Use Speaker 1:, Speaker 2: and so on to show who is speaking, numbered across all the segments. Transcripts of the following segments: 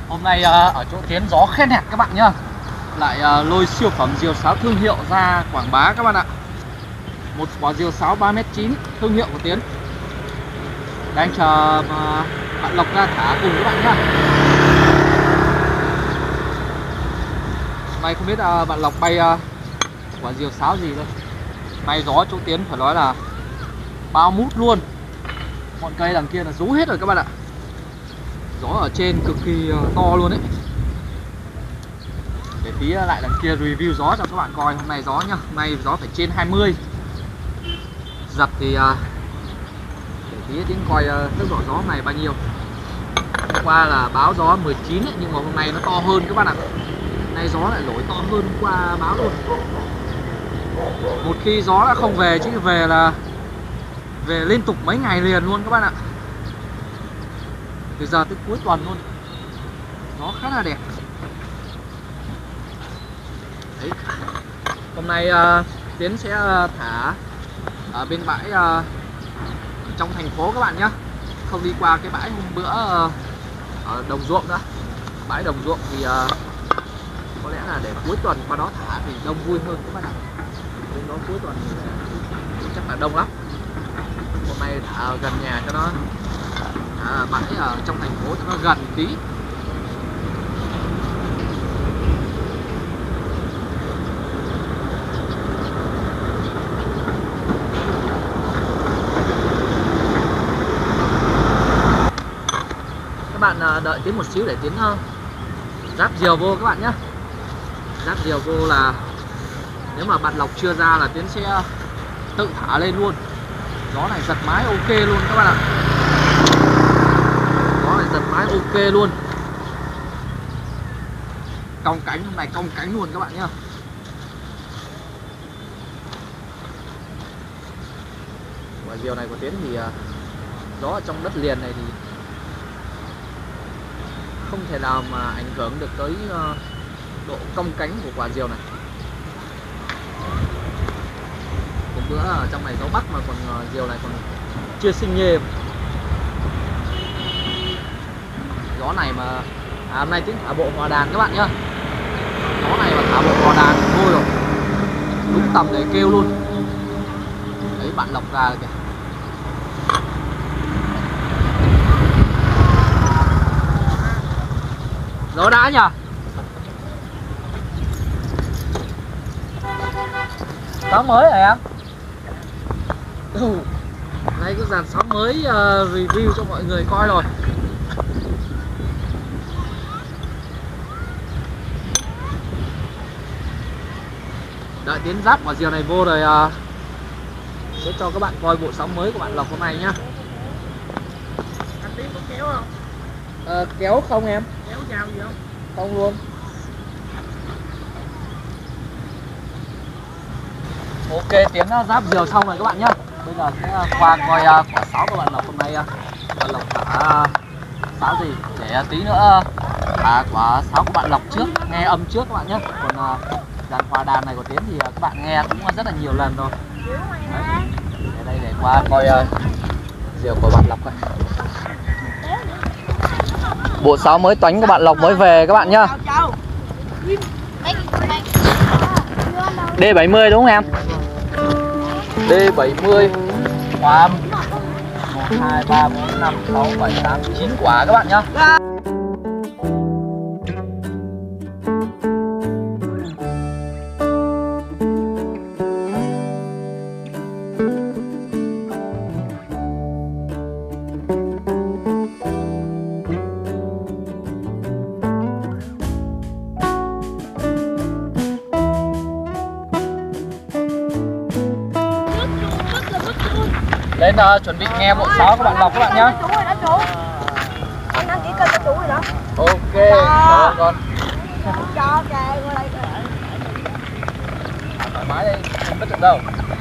Speaker 1: Hôm nay ở chỗ Tiến gió khen hẹt các bạn nhá. Lại lôi siêu phẩm diều sáo thương hiệu ra quảng bá các bạn ạ. Một quả diều sáo 3m9 thương hiệu của Tiến. Đang chờ bạn Lộc ra thả cùng các bạn nhá. May không biết bạn Lộc bay quả diều sáo gì thôi. May gió chỗ Tiến phải nói là bao mút luôn. Ngọn cây đằng kia là rú hết rồi các bạn ạ. Gió ở trên cực kỳ to luôn đấy. Để tí lại đằng kia review gió cho các bạn coi. Hôm nay gió nhá, hôm nay gió phải trên 20. Giật thì để tí Tiến coi tốc độ gió này bao nhiêu. Hôm qua là báo gió 19 ấy, nhưng mà hôm nay nó to hơn các bạn ạ. Hôm nay gió lại nổi to hơn hôm qua báo luôn. Một khi gió đã không về chứ về là về liên tục mấy ngày liền luôn các bạn ạ. Từ giờ tới cuối tuần luôn. Gió khá là đẹp. Đấy. Hôm nay Tiến sẽ thả ở bên bãi trong thành phố các bạn nhé. Không đi qua cái bãi hôm bữa ở đồng ruộng nữa. Bãi đồng ruộng thì có lẽ là để cuối tuần qua đó thả thì đông vui hơn các bạn ạ. Bên đó cuối tuần thì chắc là đông lắm. Hôm nay thả ở gần nhà cho nó bãi ở trong thành phố cho nó gần tí. Các bạn đợi Tiến một xíu để Tiến ráp diều vô các bạn nhé. Ráp diều vô là nếu mà bạn Lộc chưa ra là Tiến sẽ tự thả lên luôn. Gió này giật mái ok luôn các bạn ạ. Gió này giật mái ok luôn. Cong cánh hôm nay cong cánh luôn các bạn nhá. Quả diều này của Tiến thì gió ở trong đất liền này thì không thể nào mà ảnh hưởng được tới độ cong cánh của quả diều này. Hôm bữa ở trong này gió bắc mà còn diều này còn chưa sinh nhê. Gió này mà hôm nay Tiến thả bộ hòa đàn các bạn nhá. Gió này mà thả bộ hòa đàn thì thôi rồi, đúng tầm để kêu luôn. Đấy bạn Lộc ra kìa. Gió đã nhỉ. Sóng mới hả em? Đây cái dàn sóng mới review cho mọi người coi rồi. Đợi Tiến giáp quả diều này vô rồi sẽ cho các bạn coi bộ sóng mới của bạn Lộc hôm nay nhá.
Speaker 2: Anh Tiến có kéo không?
Speaker 1: Kéo không em?
Speaker 2: Kéo chào gì không?
Speaker 1: Không luôn. Ok, Tiến giáp diều xong rồi các bạn nhá. Bây giờ sẽ qua coi quả sáo của bạn Lộc hôm nay. Bạn Lộc thả sáo gì để tí nữa thả quả sáo của bạn Lộc trước, nghe âm trước các bạn nhé. Còn dàn hòa đàn này của Tiến thì các bạn nghe cũng rất là nhiều lần rồi. Đấy. Để đây để qua coi diều của bạn Lộc này. Bộ sáo mới toánh của bạn Lộc mới về các bạn nhá. D70 đúng không em? D70 hoa 1, 2, 3, 4, 5, 6, 7, 8, 9 quả các bạn nhá. Lên chuẩn bị nghe bộ sáo của bạn Lộc các bạn nhá.
Speaker 2: Anh đăng ký kênh cho chủ rồi đó.
Speaker 1: Ok, cảm ơn con.
Speaker 2: Cho kệ qua đây.
Speaker 1: Thoải mái đi, không biết được đâu.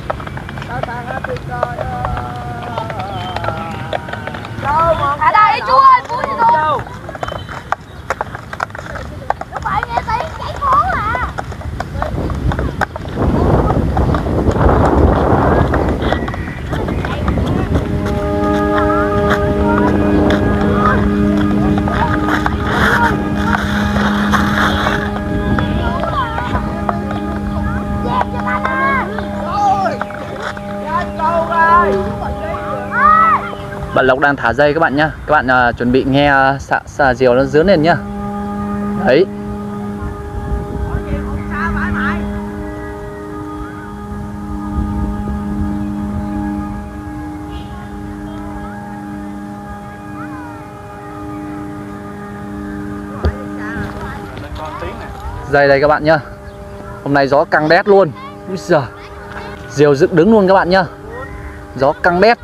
Speaker 2: Ở đây chú ơi, vui đi luôn. Các bạn nghe tiếng chảy máu à.
Speaker 1: bạn Lộc đang thả dây các bạn nhá. Các bạn chuẩn bị nghe xà diều nó dướn lên nhá. Đấy. Dây đây các bạn nhá. Hôm nay gió căng đét luôn. Úi giời. Diều dựng đứng luôn các bạn nhá. Gió căng đét.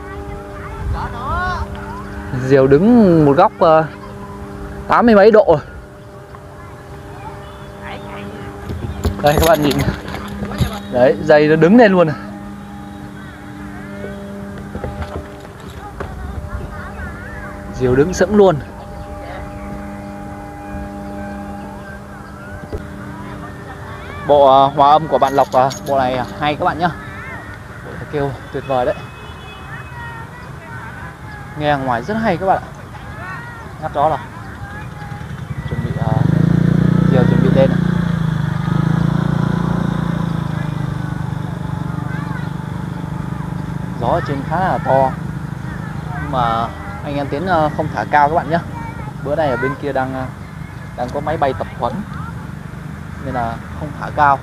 Speaker 1: Diều đứng một góc 80 mấy độ rồi. Đây các bạn nhìn. Đấy, dây nó đứng lên luôn. Diều đứng sững luôn. Bộ hòa âm của bạn Lộc, bộ này hay các bạn nhá. Kêu tuyệt vời đấy. Nghe ngoài rất hay các bạn ạ. Ngắt đó là chuẩn bị diều chuẩn bị lên. Gió ở trên khá là to, nhưng mà anh em Tiến không thả cao các bạn nhé. Bữa nay ở bên kia đang có máy bay tập huấn nên là không thả cao.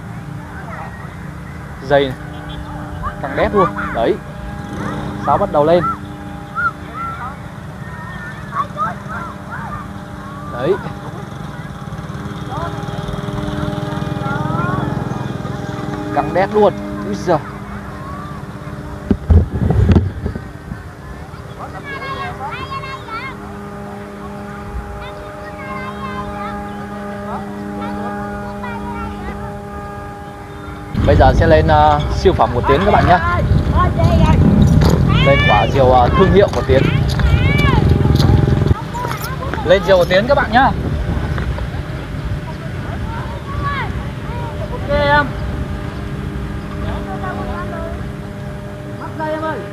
Speaker 1: Dây căng đét luôn. Đấy, sáo bắt đầu lên. Đấy, căng đét luôn. Úi giời. Bây giờ sẽ lên siêu phẩm của Tiến các bạn nhé. Lên quả diều thương hiệu của Tiến. Lên diều của Tiến các bạn nhá. Ok em. Bắt đây em ơi.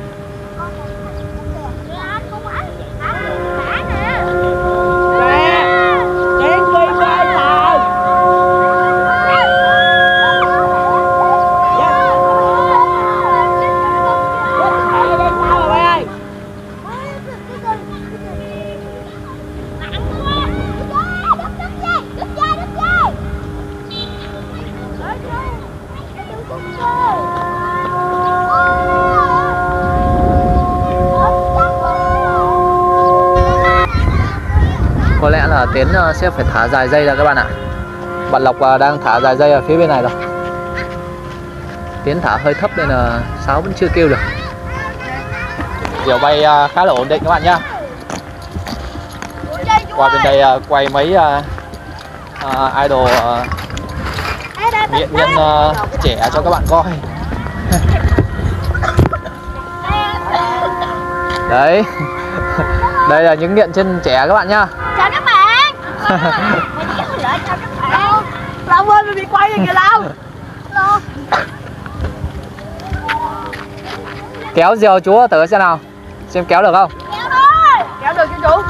Speaker 1: Có lẽ là Tiến sẽ phải thả dài dây ra các bạn ạ. Bạn Lộc đang thả dài dây ở phía bên này rồi. Tiến thả hơi thấp nên là sáo vẫn chưa kêu được. Diều bay khá là ổn định các bạn nhá. Qua bên đây quay mấy idol nghệ nhân trẻ cho các bạn coi. Đấy. Đây là những nghệ nhân trẻ các bạn nhá.
Speaker 2: Chào các bạn. Chào các bạn. Long ơi, mình bị quay rồi kìa Long.
Speaker 1: Kéo diều chú thử xem nào. Xem kéo được không?
Speaker 2: Kéo thôi. Kéo được chứ chú.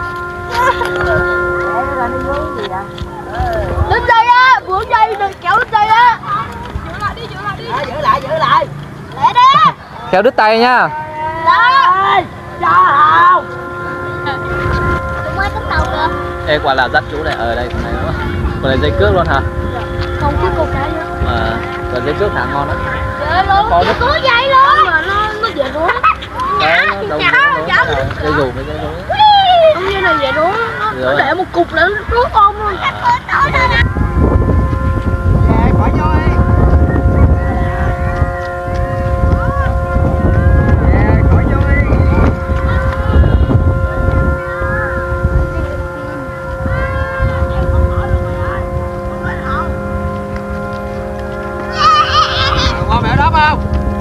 Speaker 2: Đứt dây á, buông dây đừng kéo đứt dây á. Giữ lại đi. Giữ lại. Lẹ đi.
Speaker 1: Kéo đứt tay nha.
Speaker 2: Đó. Cho không. Tụi mới cắm đầu kìa.
Speaker 1: Ê, quả là dắt chú này ở đây, con này dây cước luôn hả?
Speaker 2: Không chứ cục cái nữa.
Speaker 1: Còn dây cước thả ngon đó.
Speaker 2: Dễ luôn, chỉ có dây luôn. Mà nó dễ đúng.
Speaker 1: Đấy, nó đâu dây dù với dây đúng.
Speaker 2: Không như là dễ đúng. Nó để một cục nữa rút con luôn.
Speaker 3: Khỏi vô đi. Khỏi vô đi. Qua mẹ đáp không?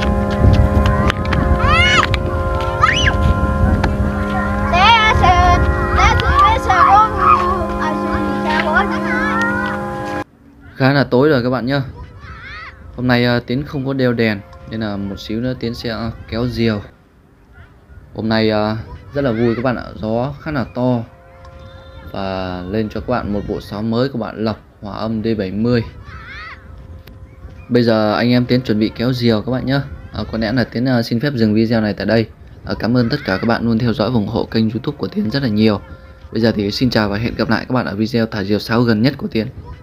Speaker 1: Khá là tối rồi các bạn nhá. Hôm nay Tiến không có đeo đèn nên là một xíu nữa Tiến sẽ kéo diều. Hôm nay rất là vui các bạn ạ. Gió khá là to. Và lên cho các bạn một bộ sáo mới của bạn Lộc, hòa âm D70. Bây giờ anh em Tiến chuẩn bị kéo diều các bạn nhé. Có lẽ là Tiến xin phép dừng video này tại đây.
Speaker 4: Cảm ơn tất cả các bạn luôn theo dõi và ủng hộ kênh YouTube của Tiến rất là nhiều. Bây giờ thì xin chào và hẹn gặp lại các bạn ở video thả diều sáo gần nhất của Tiến.